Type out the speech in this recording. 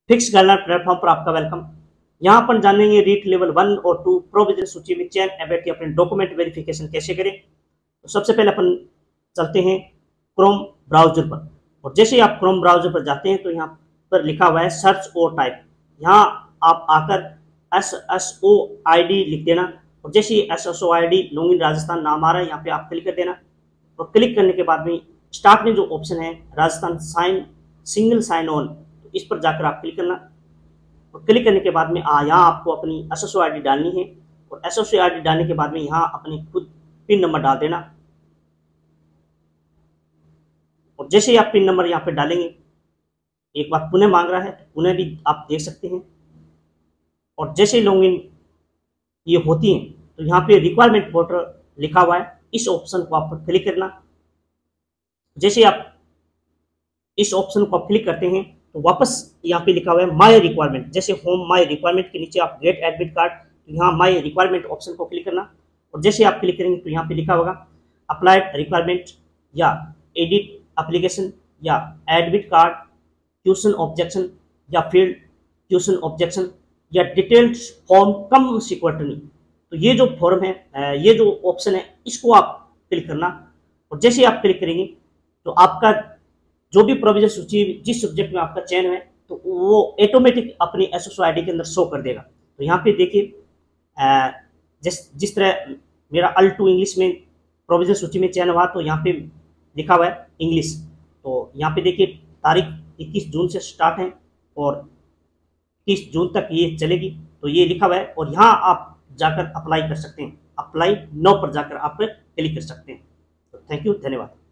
Fix गणना platform पर आपका वेलकम। यहाँ पर जानेंगे रीट लेवल 1 और 2 प्रोविजन सूची में चयन अभ्यर्थी अपने डॉक्यूमेंट वेरिफिकेशन कैसे करें। तो सबसे पहले अपन चलते हैं क्रोम ब्राउजर पर, और जैसे ही आप क्रोम ब्राउजर पर जाते हैं तो यहाँ पर लिखा हुआ है सर्च और टाइप। यहाँ आप आकर SSOID लिख देना, और जैसे ही SSOID लॉगिन राजस्थान नाम आ रहा है यहाँ पे आप क्लिक कर देना। और क्लिक करने के बाद में स्टार्ट में जो ऑप्शन है राजस्थान सिंगल साइन ऑन, तो इस पर जाकर आप क्लिक करना। और क्लिक करने के बाद में यहाँ आपको अपनी SSOID डालनी है, और SSOID डालने के बाद में यहाँ अपनी खुद पिन नंबर डाल देना। और जैसे ही आप पिन नंबर यहाँ पे डालेंगे एक बार पुनः मांग रहा है, तो पुनः भी आप देख सकते हैं। और जैसे ही लॉगिन ये होती हैं तो यहाँ पे रिक्वायरमेंट पोर्टल लिखा हुआ है, इस ऑप्शन को आप क्लिक करना। जैसे आप इस ऑप्शन को आप क्लिक करते हैं तो वापस यहाँ पे लिखा हुआ है माय रिक्वायरमेंट। जैसे होम माय रिक्वायरमेंट के नीचे आप गेट एडमिट कार्ड, तो यहाँ माय रिक्वायरमेंट ऑप्शन को क्लिक करना। और जैसे आप क्लिक करेंगे तो यहाँ पे लिखा होगा अप्लाइड रिक्वायरमेंट या एडिट एप्लीकेशन या एडमिट कार्ड ट्यूशन ऑब्जेक्शन या फील्ड ट्यूशन ऑब्जेक्शन या डिटेल्ड फॉर्म कम सिक्योरिटी। तो ये जो फॉर्म है, ये जो ऑप्शन है, इसको आप क्लिक करना। और जैसे ही आप क्लिक करेंगे तो आपका जो भी प्रोविजन सूची जिस सब्जेक्ट में आपका चयन है तो वो ऑटोमेटिक अपनी SSOID के अंदर शो कर देगा। तो यहाँ पे देखिए जिस तरह मेरा L2 इंग्लिश में प्रोविजन सूची में चयन हुआ, तो यहाँ पे लिखा हुआ है इंग्लिश। तो यहाँ पे देखिए तारीख 21 जून से स्टार्ट है और 30 जून तक ये चलेगी, तो ये लिखा हुआ है। और यहाँ आप जाकर अप्लाई कर सकते हैं, अप्लाई नाउ पर जाकर आप क्लिक कर सकते हैं। तो थैंक यू, धन्यवाद।